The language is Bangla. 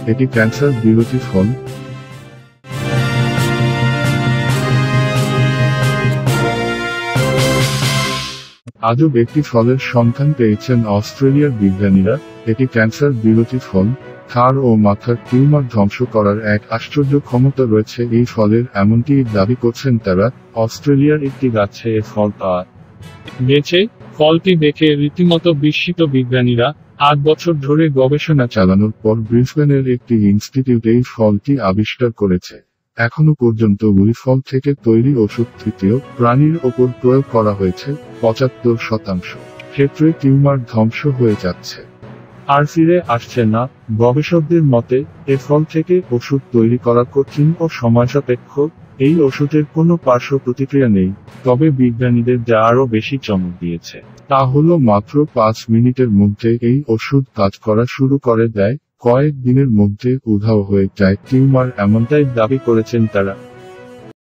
এটি ক্যান্সার বিরোধী ফল। আজব একটি ফলের সন্ধান পেয়েছেন অস্ট্রেলিয়ার বিজ্ঞানীরা। এটি ক্যান্সার বিরোধী ফল। হাড় ও মাথার টিউমার ধ্বংস করার এক আশ্চর্য ক্ষমতা রয়েছে এই ফলের, এমনটি দাবি করছেন তারা। অস্ট্রেলিয়ার একটি গাছে এ ফল পাওয়া গেছে। ফলটি দেখে রীতিমতো বিস্মিত বিজ্ঞানীরা। 8 বছর ধরে গবেষণা চালানোর পর ব্রিসবেনের একটি ইনস্টিটিউট এই ফলটি আবিষ্কার করেছে। এখনো পর্যন্ত ওই ফল থেকে তৈরি ওষুধ তৃতীয় প্রাণীর ওপর প্রয়োগ করা হয়েছে। 75% ক্ষেত্রে টিউমার ধ্বংস হয়ে যাচ্ছে আর ফিরে আসছে না। গবেষকদের মতে এ ফল থেকে ওষুধ তৈরি করা কঠিন ও সময়সাপেক্ষ। এই ওষুধের কোনো পার্শ্ব প্রতিক্রিয়া নেই। তবে বিজ্ঞানীদের যা আরও বেশি চমক দিয়েছে তা হলো মাত্র 5 মিনিটের মধ্যে এই ওষুধ কাজ করা শুরু করে দেয়। কয়েক দিনের মধ্যে উধাও হয়ে যায় টিউমার, এমনটাই দাবি করেছেন তারা।